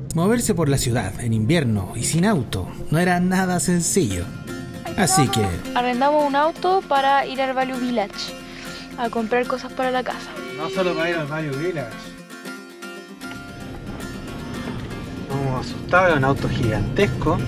Moverse por la ciudad en invierno y sin auto no era nada sencillo. Así que arrendamos un auto para ir al Value Village a comprar cosas para la casa. No solo para ir al Value Village. Vamos asustados, es un auto gigantesco.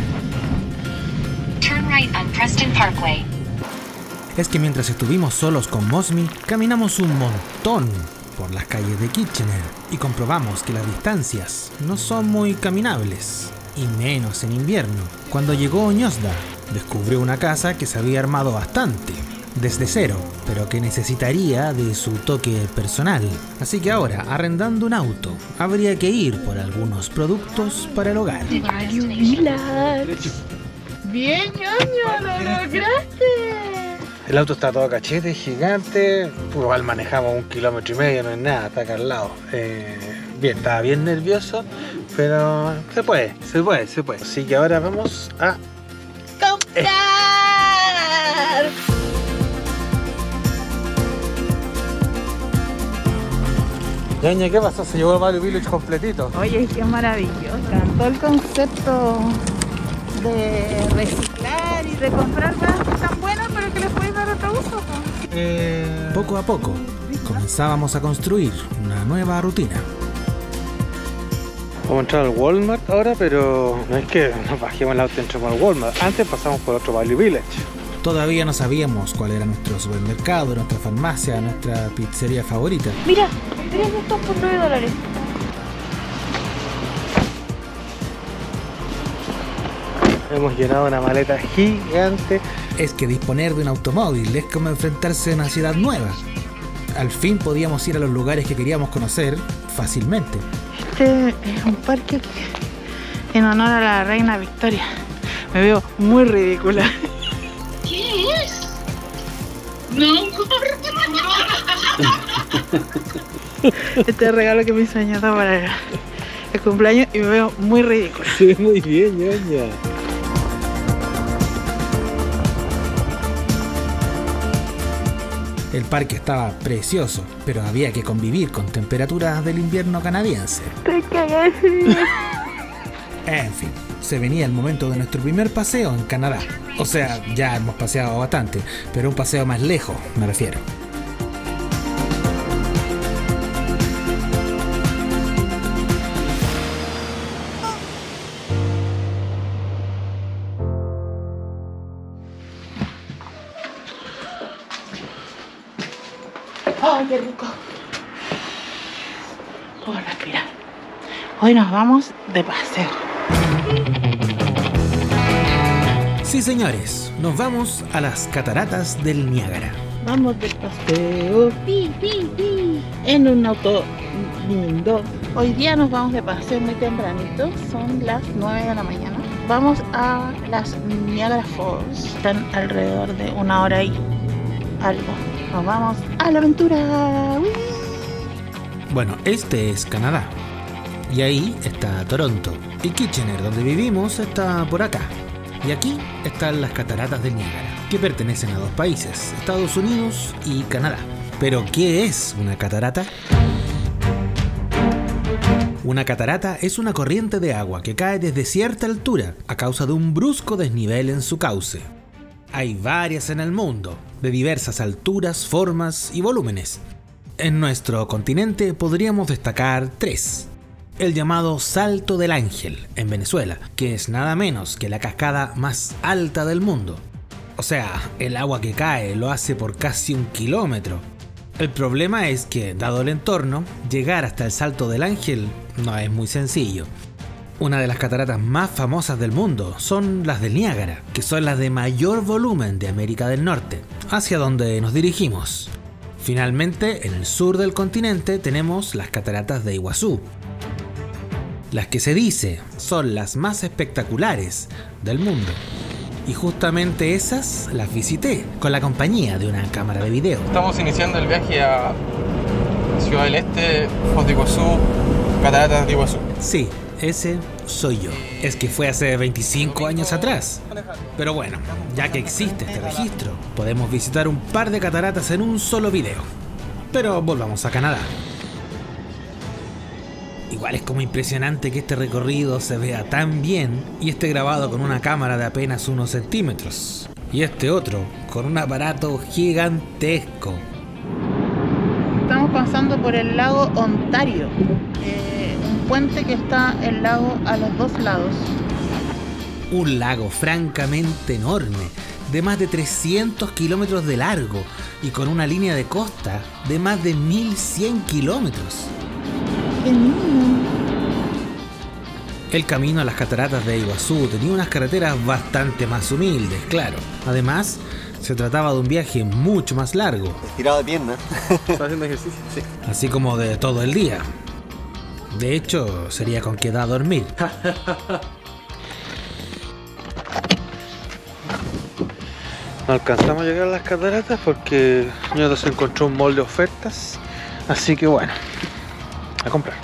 Turn right on Preston Parkway. Es que mientras estuvimos solos con Mosmi, caminamos un montón por las calles de Kitchener y comprobamos que las distancias no son muy caminables, y menos en invierno. Cuando llegó Oñosda, descubrió una casa que se había armado bastante, desde cero, pero que necesitaría de su toque personal. Así que ahora, arrendando un auto, habría que ir por algunos productos para el hogar. Value Village. Bien, ñoño, lo lograste. El auto está todo cachete, gigante. Igual manejamos 1,5 kilómetros, no es nada, está acá al lado. Bien, estaba bien nervioso, pero se puede. Así que ahora vamos a ¡comprar! Ñaña, ¿qué pasó? Se llevó el Value Village completito. Oye, qué maravilloso. Todo el concepto de reciclar y de comprar cosas tan buenas, pero que les puedes dar otro uso. Poco a poco, comenzábamos a construir una nueva rutina. Vamos a entrar al Walmart ahora, pero no es que nos bajemos el auto y entremos al Walmart. Antes pasamos por otro Value Village. Todavía no sabíamos cuál era nuestro supermercado, nuestra farmacia, nuestra pizzería favorita. Mira esto por $9. Hemos llenado una maleta gigante. Es que disponer de un automóvil es como enfrentarse a una ciudad nueva. Al fin podíamos ir a los lugares que queríamos conocer fácilmente. Este es un parque en honor a la reina Victoria. Me veo muy ridícula. ¿Qué es? No. Este es el regalo que me hizo Ñata para el cumpleaños y me veo muy ridícula. Se ve muy bien, Ñaña. El parque estaba precioso, pero había que convivir con temperaturas del invierno canadiense. Te cagaste. En fin, se venía el momento de nuestro primer paseo en Canadá. O sea, ya hemos paseado bastante, pero un paseo más lejos, me refiero. ¡Ay, qué rico! Puedo respirar. Hoy nos vamos de paseo. Sí, señores, nos vamos a las cataratas del Niágara. Vamos de paseo. En un auto lindo. Hoy día nos vamos de paseo muy tempranito. Son las 9 de la mañana. Vamos a las Niagara Falls. Están alrededor de 1 hora y algo. Nos vamos a la aventura. ¡Uy! Bueno, este es Canadá. Y ahí está Toronto. Y Kitchener, donde vivimos, está por acá. Y aquí están las cataratas del Niágara, que pertenecen a 2 países, Estados Unidos y Canadá. Pero, ¿qué es una catarata? Una catarata es una corriente de agua que cae desde cierta altura a causa de un brusco desnivel en su cauce. Hay varias en el mundo, de diversas alturas, formas y volúmenes. En nuestro continente podríamos destacar 3. El llamado Salto del Ángel, en Venezuela, que es nada menos que la cascada más alta del mundo. O sea, el agua que cae lo hace por casi 1 kilómetro. El problema es que, dado el entorno, llegar hasta el Salto del Ángel no es muy sencillo. Una de las cataratas más famosas del mundo son las del Niágara, que son las de mayor volumen de América del Norte, hacia donde nos dirigimos. Finalmente, en el sur del continente tenemos las cataratas de Iguazú, las que se dice son las más espectaculares del mundo. Y justamente esas las visité con la compañía de una cámara de video. Estamos iniciando el viaje a Ciudad del Este, Foz de Iguazú, Cataratas de Iguazú. Sí, ese soy yo. Es que fue hace 25 años atrás. Pero bueno, ya que existe este registro, podemos visitar un par de cataratas en un solo video. Pero volvamos a Canadá. Igual es como impresionante que este recorrido se vea tan bien y esté grabado con una cámara de apenas unos centímetros. Y este otro con un aparato gigantesco. Estamos pasando por el lago Ontario, un puente que está el lago a los dos lados. Un lago francamente enorme, de más de 300 kilómetros de largo y con una línea de costa de más de 1100 kilómetros. ¡Qué lindo! El camino a las cataratas de Iguazú tenía unas carreteras bastante más humildes, claro. Además, se trataba de un viaje mucho más largo. Estirado de pierna. ¿Estás haciendo ejercicio? Sí. Así como de todo el día. De hecho, sería con qué edad dormir. No alcanzamos a llegar a las cataratas porque Ñoto se encontró un mall de ofertas. Así que bueno, a comprar.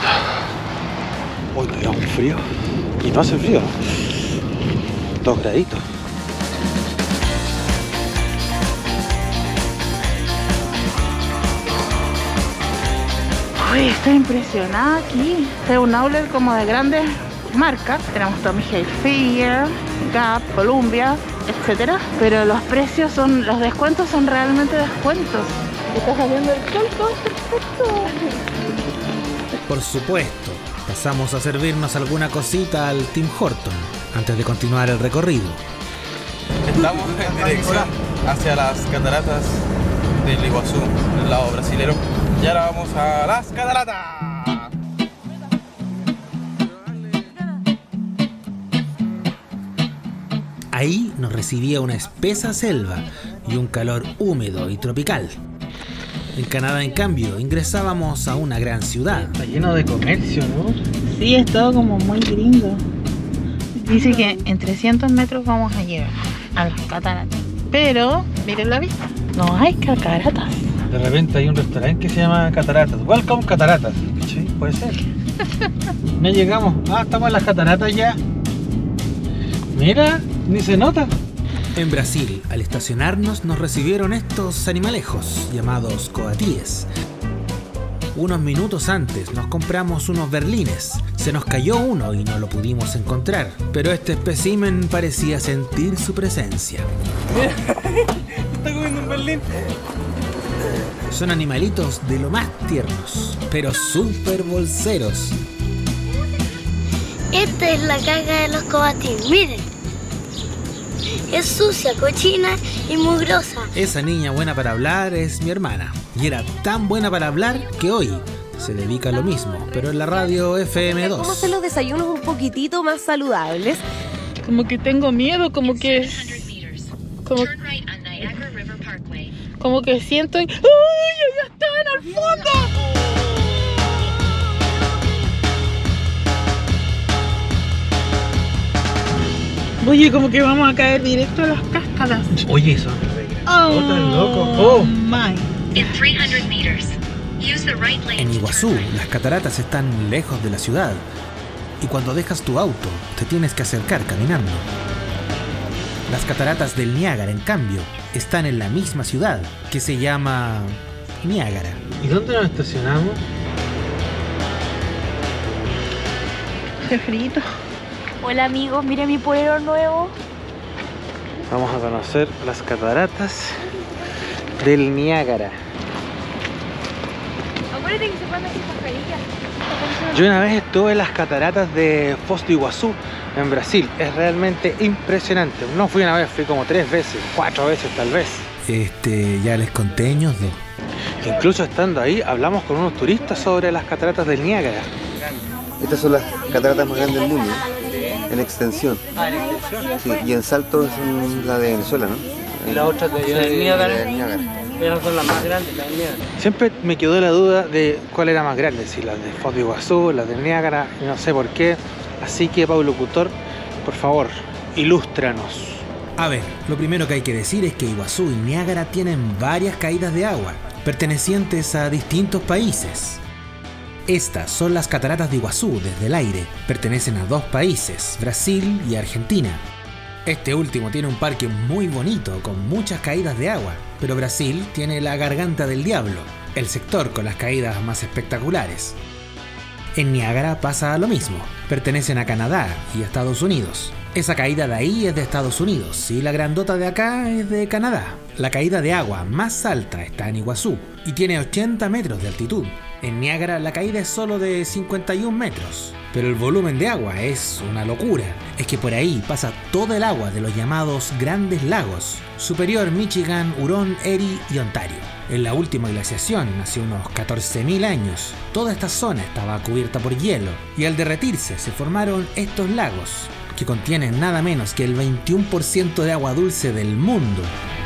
Uy, pero un frío. Y no hace frío. 2 graditos. Uy, estoy impresionada aquí. Es un outlet como de grandes marcas. Tenemos Tommy Hilfiger, Gap, Columbia, etcétera. Pero los precios son, los descuentos son realmente descuentos. Está saliendo el sol, todo perfecto. Por supuesto, pasamos a servirnos alguna cosita al Tim Horton antes de continuar el recorrido. Estamos en dirección hacia las cataratas del Iguazú, del lado brasilero. Y ahora vamos a las cataratas. Ahí nos recibía una espesa selva y un calor húmedo y tropical. En Canadá, en cambio, ingresábamos a una gran ciudad. Está lleno de comercio, ¿no? Sí, es todo como muy gringo. Dice que en 300 metros vamos a llegar a las cataratas. Pero, miren la vista, no hay cataratas. De repente hay un restaurante que se llama Cataratas. Welcome Cataratas. Sí, puede ser. No llegamos. Ah, estamos en las cataratas ya. Mira, ni se nota. En Brasil, al estacionarnos, nos recibieron estos animalejos llamados coatíes. Unos minutos antes nos compramos unos berlines. Se nos cayó uno y no lo pudimos encontrar, pero este espécimen parecía sentir su presencia. Está comiendo un berlín. Son animalitos de lo más tiernos, pero súper bolseros. Esta es la caca de los coatíes, miren. Es sucia, cochina y mugrosa. Esa niña buena para hablar es mi hermana. Y era tan buena para hablar que hoy se dedica a lo mismo, pero en la radio FM2. ¿Cómo hacer los desayunos un poquitito más saludables? Como que tengo miedo, como que siento. ¡Ay! ¡Ya están al fondo! Oye, como que vamos a caer directo a las cascadas. Oye, eso. Oh, tan loco. Oh. My. In 300 meters, use the right lane. En Iguazú, las cataratas están lejos de la ciudad. Y cuando dejas tu auto, te tienes que acercar caminando. Las cataratas del Niágara, en cambio, están en la misma ciudad, que se llama Niágara. ¿Y dónde nos estacionamos? Qué frito. Hola amigos, miren mi polero nuevo. Vamos a conocer las cataratas del Niágara. Acuérdate que se pueden hacer mascarillas. Yo una vez estuve en las cataratas de Foz do Iguazú, en Brasil. Es realmente impresionante. No fui una vez, fui como 3 veces, 4 veces tal vez. Ya les conté, Ñoto. Incluso estando ahí, hablamos con unos turistas sobre las cataratas del Niágara. Estas son las cataratas más grandes del mundo, en extensión. Sí, y en salto son la de Venezuela, ¿no? Y las otras de Niágara. Esas son las más grandes, las de Niágara. Siempre me quedó la duda de cuál era más grande, si las de Foz do Iguazú, las del Niágara, y no sé por qué. Así que, Pablo Locutor, por favor, ilústranos. A ver, lo primero que hay que decir es que Iguazú y Niágara tienen varias caídas de agua, pertenecientes a distintos países. Estas son las cataratas de Iguazú desde el aire, pertenecen a 2 países, Brasil y Argentina. Este último tiene un parque muy bonito, con muchas caídas de agua, pero Brasil tiene la Garganta del Diablo, el sector con las caídas más espectaculares. En Niágara pasa lo mismo. Pertenecen a Canadá y a Estados Unidos. Esa caída de ahí es de Estados Unidos y la grandota de acá es de Canadá. La caída de agua más alta está en Iguazú y tiene 80 metros de altitud. En Niágara la caída es solo de 51 metros, pero el volumen de agua es una locura. Es que por ahí pasa todo el agua de los llamados Grandes Lagos: Superior, Michigan, Hurón, Erie y Ontario. En la última glaciación, hace unos 14.000 años, toda esta zona estaba cubierta por hielo y al derretirse se formaron estos lagos, que contienen nada menos que el 21% de agua dulce del mundo.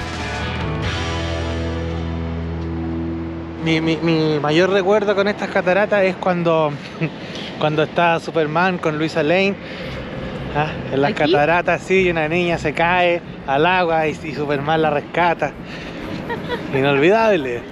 Mi mayor recuerdo con estas cataratas es cuando está Superman con Luisa Lane, en las cataratas, sí, y una niña se cae al agua y Superman la rescata. Inolvidable.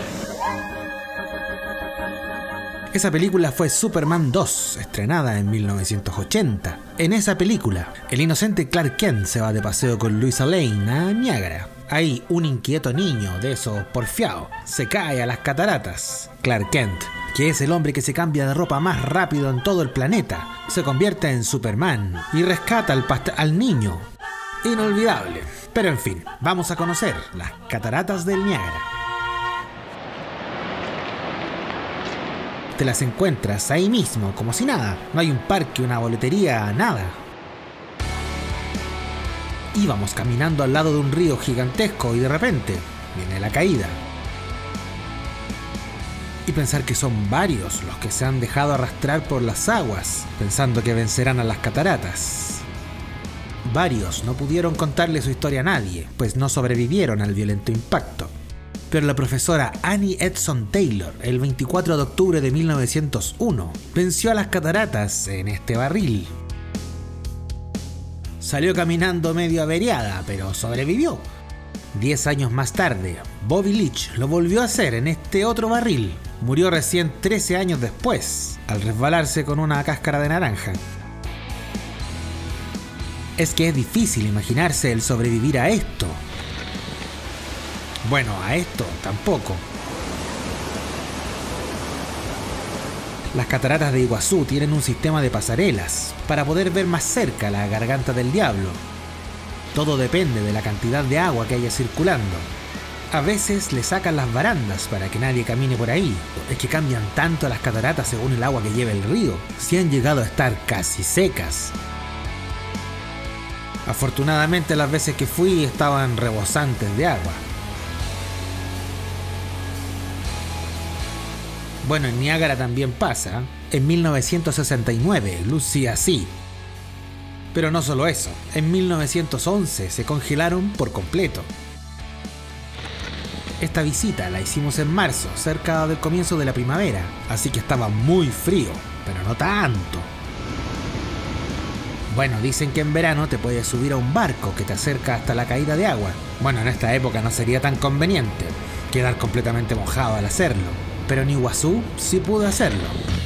Esa película fue Superman 2, estrenada en 1980. En esa película, el inocente Clark Kent se va de paseo con Luisa Lane a Niágara. Ahí, un inquieto niño de esos porfiados se cae a las cataratas. Clark Kent, que es el hombre que se cambia de ropa más rápido en todo el planeta, se convierte en Superman y rescata al niño. Inolvidable. Pero en fin, vamos a conocer las cataratas del Niágara. Te las encuentras ahí mismo, como si nada. No hay un parque, una boletería, nada. Íbamos caminando al lado de un río gigantesco y de repente viene la caída. Y pensar que son varios los que se han dejado arrastrar por las aguas, pensando que vencerán a las cataratas. Varios no pudieron contarle su historia a nadie, pues no sobrevivieron al violento impacto. Pero la profesora Annie Edson Taylor, el 24 de octubre de 1901, venció a las cataratas en este barril. Salió caminando medio averiada, pero sobrevivió. 10 años más tarde, Bobby Leach lo volvió a hacer en este otro barril. Murió recién 13 años después, al resbalarse con una cáscara de naranja. Es que es difícil imaginarse el sobrevivir a esto. Bueno, a esto tampoco. Las cataratas de Iguazú tienen un sistema de pasarelas para poder ver más cerca la garganta del diablo. Todo depende de la cantidad de agua que haya circulando. A veces le sacan las barandas para que nadie camine por ahí. Es que cambian tanto las cataratas según el agua que lleva el río, si han llegado a estar casi secas. Afortunadamente las veces que fui estaban rebosantes de agua. Bueno, en Niágara también pasa. En 1969 lucía así. Pero no solo eso, en 1911 se congelaron por completo. Esta visita la hicimos en marzo, cerca del comienzo de la primavera, así que estaba muy frío, pero no tanto. Bueno, dicen que en verano te puedes subir a un barco que te acerca hasta la caída de agua. Bueno, en esta época no sería tan conveniente quedar completamente mojado al hacerlo, pero en Iguazú sí pude hacerlo.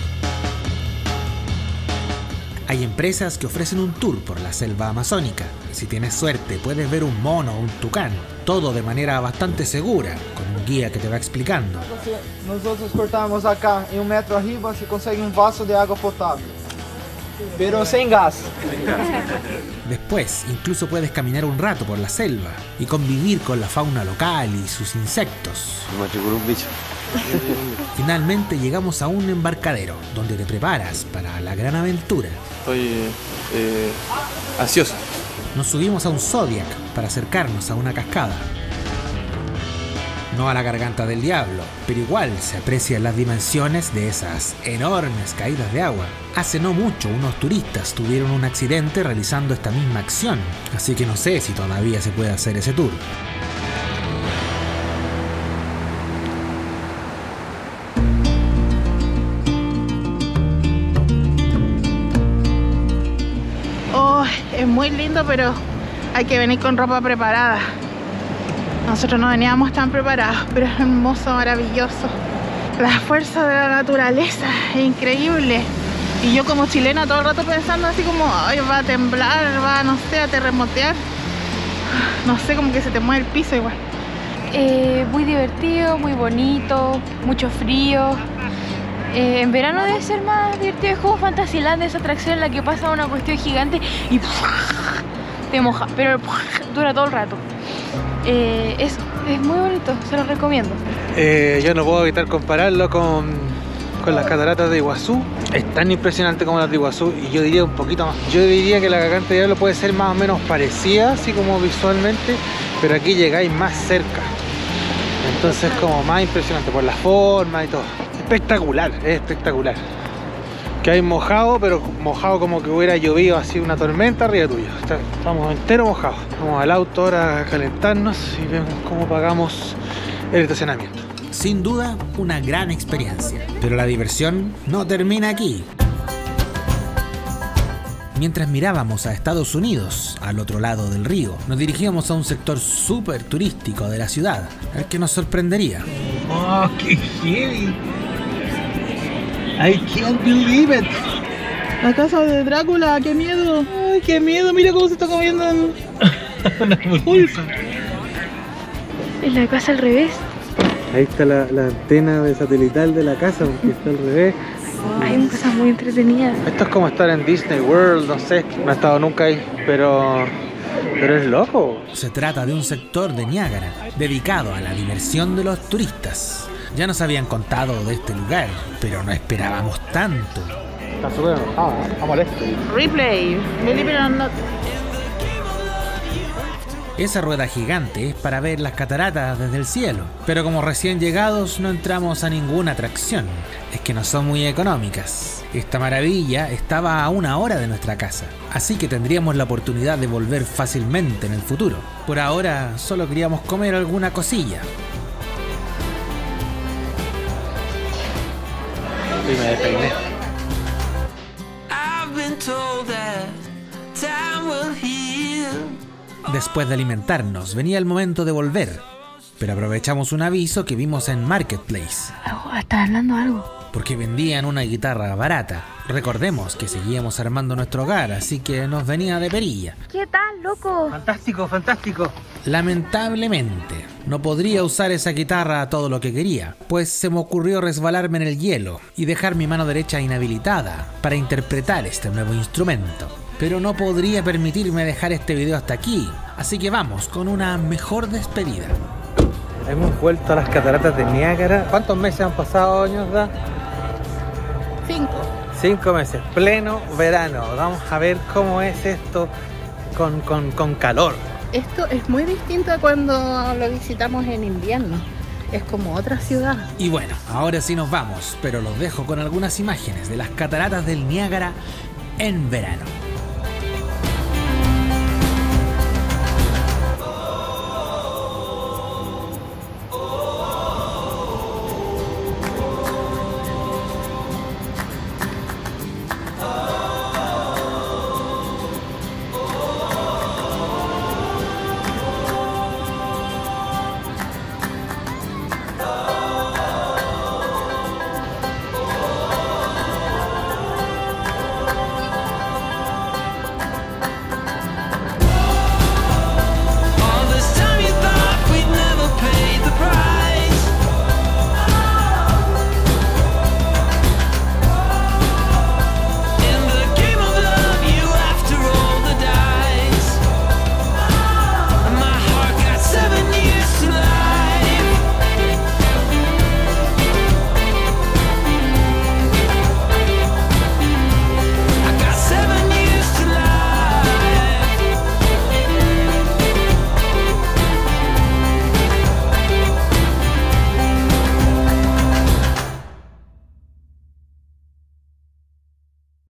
Hay empresas que ofrecen un tour por la selva amazónica. Si tienes suerte, puedes ver un mono o un tucán. Todo de manera bastante segura, con un guía que te va explicando. Nosotros cortamos acá, en 1 metro arriba se consigue un vaso de agua potable, pero sin gas. Después, incluso puedes caminar un rato por la selva y convivir con la fauna local y sus insectos. Me matriculó un bicho. Finalmente llegamos a un embarcadero, donde te preparas para la gran aventura. Estoy ansioso. Nos subimos a un Zodiac para acercarnos a una cascada. No a la garganta del diablo, pero igual se aprecian las dimensiones de esas enormes caídas de agua. Hace no mucho unos turistas tuvieron un accidente realizando esta misma acción, así que no sé si todavía se puede hacer ese tour. Es muy lindo, pero hay que venir con ropa preparada. Nosotros no veníamos tan preparados, pero es hermoso, maravilloso. La fuerza de la naturaleza es increíble. Y yo como chilena todo el rato pensando así como, ay, va a temblar, va, no sé, a terremotear. No sé, como que se te mueve el piso igual. Muy divertido, muy bonito, mucho frío. En verano debe ser más divertido. Es como Fantasyland, esa atracción en la que pasa una cuestión gigante y te moja, pero dura todo el rato. Eso, es muy bonito, se lo recomiendo. Yo no puedo evitar compararlo con las cataratas de Iguazú. Es tan impresionante como las de Iguazú, y yo diría un poquito más. Yo diría que la Garganta de Diablo puede ser más o menos parecida, así como visualmente, pero aquí llegáis más cerca. Entonces como más impresionante por la forma y todo. Espectacular, es espectacular. Que hay mojado, pero mojado como que hubiera llovido así una tormenta arriba tuyo. Estamos entero mojados. Vamos al auto ahora a calentarnos y vemos cómo pagamos el estacionamiento. Sin duda, una gran experiencia. Pero la diversión no termina aquí. Mientras mirábamos a Estados Unidos, al otro lado del río, nos dirigíamos a un sector súper turístico de la ciudad, al que nos sorprendería. ¡Oh, qué heavy! I can't believe it. La casa de Drácula, qué miedo. Ay, qué miedo, mira cómo se está comiendo una pulpa. Es la casa al revés. Ahí está la antena de satelital de la casa, porque está al revés. Hay una cosa muy entretenida. Esto es como estar en Disney World, no sé, no he estado nunca ahí, pero es loco. Se trata de un sector de Niágara dedicado a la diversión de los turistas. Ya nos habían contado de este lugar, pero no esperábamos tanto. Está súper enojado, está molesto. Replay, believe it or not. Esa rueda gigante es para ver las cataratas desde el cielo, pero como recién llegados no entramos a ninguna atracción. Es que no son muy económicas. Esta maravilla estaba a 1 hora de nuestra casa, así que tendríamos la oportunidad de volver fácilmente en el futuro. Por ahora solo queríamos comer alguna cosilla. Y me despeiné. Después de alimentarnos, venía el momento de volver, pero aprovechamos un aviso que vimos en Marketplace. ¿Estás hablando algo? Porque vendían una guitarra barata. Recordemos que seguíamos armando nuestro hogar, así que nos venía de perilla. ¿Qué tal, loco? Fantástico, fantástico. Lamentablemente, no podría usar esa guitarra a todo lo que quería, pues se me ocurrió resbalarme en el hielo y dejar mi mano derecha inhabilitada para interpretar este nuevo instrumento. Pero no podría permitirme dejar este video hasta aquí, así que vamos con una mejor despedida. Hemos vuelto a las cataratas de Niágara. ¿Cuántos meses han pasado, Ñorda? 5. 5 meses, pleno verano. Vamos a ver cómo es esto con calor. Esto es muy distinto a cuando lo visitamos en invierno. Es como otra ciudad. Y bueno, ahora sí nos vamos, pero los dejo con algunas imágenes de las cataratas del Niágara en verano.